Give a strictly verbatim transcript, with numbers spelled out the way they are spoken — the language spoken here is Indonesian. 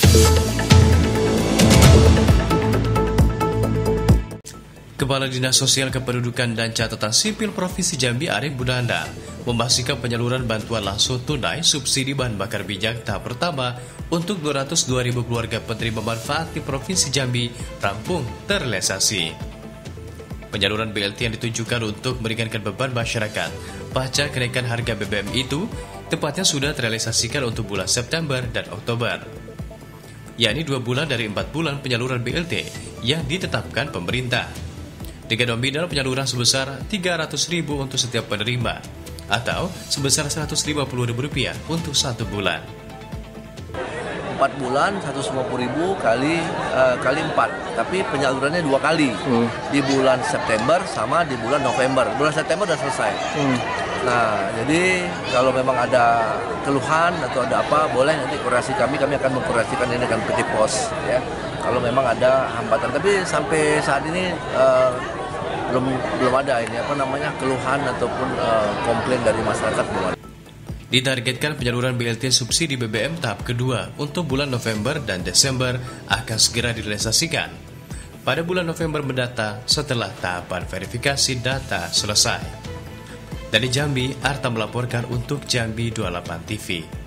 Kepala Dinas Sosial Kependudukan dan Catatan Sipil Provinsi Jambi Arief Budanda memastikan penyaluran bantuan langsung tunai subsidi bahan bakar minyak tahap pertama untuk dua ratus dua ribu keluarga penerima manfaat di Provinsi Jambi rampung terrealisasi. Penyaluran B L T yang ditujukan untuk meringankan beban masyarakat pasca kenaikan harga B B M itu tepatnya sudah terrealisasikan untuk bulan September dan Oktober, yakni dua bulan dari empat bulan penyaluran B L T yang ditetapkan pemerintah, dengan nominal penyaluran sebesar tiga ratus ribu rupiah untuk setiap penerima, atau sebesar seratus lima puluh ribu rupiah untuk satu bulan. empat bulan seratus lima puluh ribu kali uh, kali empat, tapi penyalurannya dua kali, hmm. di bulan September sama di bulan November. Bulan September sudah selesai. Hmm. Nah, jadi kalau memang ada keluhan atau ada apa, boleh nanti koordinasi kami, kami akan mengkoordinasikan ini dengan P T Pos, ya. Kalau memang ada hambatan, tapi sampai saat ini uh, belum belum ada ini apa namanya keluhan ataupun uh, komplain dari masyarakat belum ada. Ditargetkan penyaluran B L T subsidi B B M tahap kedua untuk bulan November dan Desember akan segera direalisasikan pada bulan November mendatang setelah tahapan verifikasi data selesai. Dari Jambi, Arta melaporkan untuk Jambi dua puluh delapan T V.